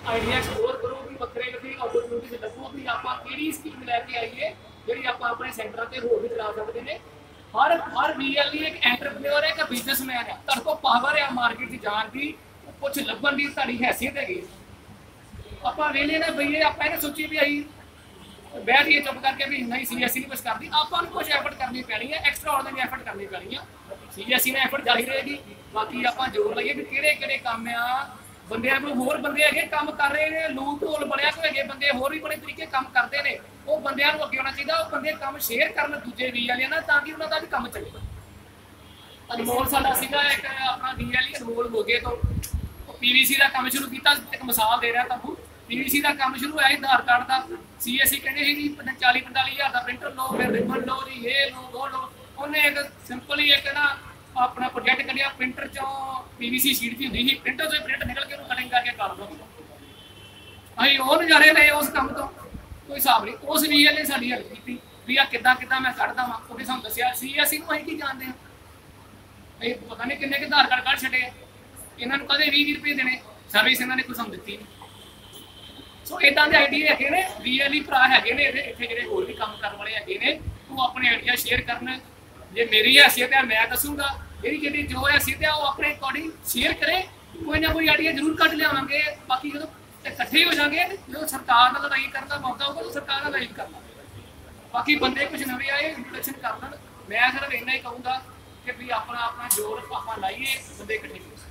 Idea explore ਕਰੋ ਵੀ ਵੱਖਰੇ ਵੱਖਰੇ ਓਪਰਚੁਨਿਟੀਜ਼ ਲੱਭੋ ਵੀ ਆਪਾਂ ਕਿਹੜੀ ਸਕੀਮ ਲੈ ਕੇ ਆਈਏ ਜਿਹੜੀ ਆਪਾਂ ਆਪਣੇ ਸੈਂਟਰਾਂ ਤੇ ਹੋਰ ਵੀ ਚਲਾ ਸਕਦੇ ਨੇ। ਹਰ ਵੀਐਲਈ ਇੱਕ ਐਂਟਰਪ੍ਰੀਨਿਓਰ ਹੈ, ਇੱਕ ਬਿਜ਼ਨਸਮੈਨ ਹੈ। ਤੁਹਾਡੇ ਕੋਲ ਪਾਵਰ ਹੈ ਮਾਰਕੀਟ 'ਚ ਜਾਣ ਦੀ, ਕੁਝ ਲੱਭਣ ਦੀ ਤੁਹਾਡੀ ਹੈਸੀਅਤ ਹੈਗੀ। ਆਪਾਂ ਵੇਲੇ ਨਾ ਬਈਏ ਆਪਾਂ ਇਹ ਸੋਚੀਏ ਵੀ ਅਸੀਂ ਬੈਠ ਕੇ ਚੁੱਪ ਕਰਕੇ ਵੀ ਨਹੀਂ ਸੀਐਸਸੀ ਨਹੀਂ ਕੁਛ ਕਰਦੀ। ਆਪਾਂ ਨੂੰ ਕੁਝ ਐਫਰਟ ਕਰਨੀ ਪੈਣੀ ਹੈ, ਐਕਸਟਰਾ ਆਰਡੀਨਰੀ ਐਫਰਟ ਕਰਨੀ ਪੈਣੀ ਆ। ਸੀਐਸਸੀ ਨੇ ਐਫਰਟ ਜਾਰੀ ਰਹੇਗੀ, ਬਾਕੀ ਆਪਾਂ ਜ਼ੋਰ ਲਈਏ ਵੀ ਕਿਹੜੇ ਕਿਹੜੇ ਕੰਮ ਆ। ਬੰਦਿਆਂ ਨੂੰ ਹੋਰ ਬੰਦੇ ਹੈਗੇ ਕੰਮ ਕਰ ਰਹੇ ਨੇ, ਲੂਪ ਹੋਲ ਬਣਿਆ ਕੋਈ ਹੈਗੇ ਬੰਦੇ ਹੋਰ ਵੀ ਬੜੇ ਤਰੀਕੇ ਕੰਮ ਕਰਦੇ ਨੇ, ਉਹ ਬੰਦਿਆਂ ਨੂੰ ਅੱਗੇ ਆਉਣਾ ਚਾਹੀਦਾ। ਉਹ ਬੰਦੇ ਕੰਮ ਸ਼ੇਅਰ ਕਰਨ ਦੂਜੇ ਵੀ ਵਾਲਿਆਂ ਨਾਲ ਤਾਂ ਕਿ ਉਹਨਾਂ ਦਾ ਵੀ ਕੰਮ ਚੱਲੇ। ਅਨਮੋਲ ਸਾਡਾ ਸੀਗਾ ਇੱਕ ਆਪਣਾ ਵੀਐਲਈ ਅਨਮੋਲ ਮੋਗੇ ਤੋਂ, ਪੀਵੀਸੀ ਦਾ ਕੰਮ ਸ਼ੁਰੂ ਕੀਤਾ। ਇੱਕ ਮਿਸਾਲ ਦੇ ਰਿਹਾ ਤੁਹਾਨੂੰ, ਪੀਵੀਸੀ ਦਾ ਕੰਮ ਸ਼ੁਰੂ ਹੋਇਆ ਆਧਾਰ ਕਾਰਡ ਦਾ। ਸੀਐਸਸੀ ਕਹਿੰਦੇ ਸੀ ਜੀ 40-45 ਹਜ਼ਾਰ ਦਾ ਪ੍ਰਿੰਟਰ ਲਓ, ਫਿਰ ਰਿਬਨ ਲਓ ਜੀ, ਇਹ ਲਓ ਉਹ ਲਓ। ਉਹਨੇ ਇੱਕ ਸਿੰਪਲੀ ਇੱਕ ਨਾ ਆਪਣਾ ਪ੍ਰੋਜੈਕਟ ਕੱਢਿਆ, ਪ੍ਰਿੰਟਰ ਚੋਂ ਪੀਵੀਸੀ ਸ਼ੀਟ ਦੀ ਹੁੰਦੀ ਸੀ, ਪ੍ਰਿੰਟਰ ਤੋਂ ਪ੍ਰਿੰਟ ਨਿਕਲ ਕੇ ਉਹਨੂੰ ਕਟਿੰਗ ਕਰਕੇ ਕਰ ਦੋ। ਅਸੀਂ ਉਹ ਨਜ਼ਾਰੇ ਲਏ ਉਸ ਕੰਮ ਤੋਂ, ਕੋਈ ਹਿਸਾਬ ਨਹੀਂ। ਉਸ ਵੀਐਲ ਨੇ ਸਾਡੀ ਹੈਲਪ ਕੀਤੀ ਵੀ ਆ ਕਿੱਦਾਂ ਮੈਂ ਕੱਢਦਾ ਵਾਂ। ਉਹਨੇ ਸਾਨੂੰ ਦੱਸਿਆ। ਸੀਐਸਸੀ ਨੂੰ ਅਸੀਂ ਕੀ ਜਾਣਦੇ ਹਾਂ, ਇਹ ਪਤਾ ਨਹੀਂ ਕਿੰਨੇ ਕੁ ਆਧਾਰ ਕਾਰਡ ਕੱਢ ਛੱਡੇ। ਇਹਨਾਂ ਨੂੰ ਕਦੇ 20 ਰੁਪਏ ਦੇਣੇ, ਸਰਵਿਸ ਇਹਨਾਂ ਨੇ ਕੋਈ ਸਾਨੂੰ ਦਿੱਤੀ ਨਹੀਂ। ਸੋ ਇਦਾਂ ਦੇ ਆਈਡੀਆ ਹੈਗੇ ਨੇ, ਵੀਐਲਈ ਭਰਾ ਹੈਗੇ ਨੇ ਇੱਥੇ ਜਿਹੜੇ ਹੋਰ ਵੀ ਕੰਮ ਕਰਨ ਵਾਲੇ ਹੈਗੇ ਨੇ, ਉਹ ਆਪਣੇ ਆਈਡੀਆ ਸ਼ੇਅਰ ਕਰਨ। ਜੇ ਮੇਰੀ ਹੈਸੀਅਤ ਹੈ ਮੈਂ ਦੱਸੂਗਾ, ਜਿਹੜੀ ਜੋ ਹੈਸੀਅਤ ਹੈ ਉਹ ਆਪਣੇ ਅਕੋਰਡਿੰਗ ਸ਼ੇਅਰ ਕਰੇ। ਕੋਈ ਨਾ ਕੋਈ ਆਈਡੀਆ ਜ਼ਰੂਰ ਕੱਢ ਲਿਆਵਾਂਗੇ। ਬਾਕੀ ਜਦੋਂ ਇਕੱਠੇ ਹੋ ਜਾਗੇ, ਜਦੋਂ ਸਰਕਾਰ ਨਾਲ ਲੜਾਈ ਕਰਨ ਦਾ ਮੌਕਾ ਹੋਊਗਾ ਤਾਂ ਸਰਕਾਰ ਨਾਲ ਲੜਾਈ ਕਰਨਾ। ਬਾਕੀ ਬੰਦੇ ਕੁਝ ਨਵੇਂ ਆਏ ਇੰਟਰੋਡਕਸ਼ਨ ਕਰ ਲੈਣ। ਮੈਂ ਸਿਰਫ ਇੰਨਾ ਹੀ ਕਹੂੰਗਾ ਕਿ ਵੀ ਆਪਣਾ ਜ਼ੋਰ ਆਪਾਂ ਲਾਈਏ, ਬੰਦੇ ਇਕੱਠੇ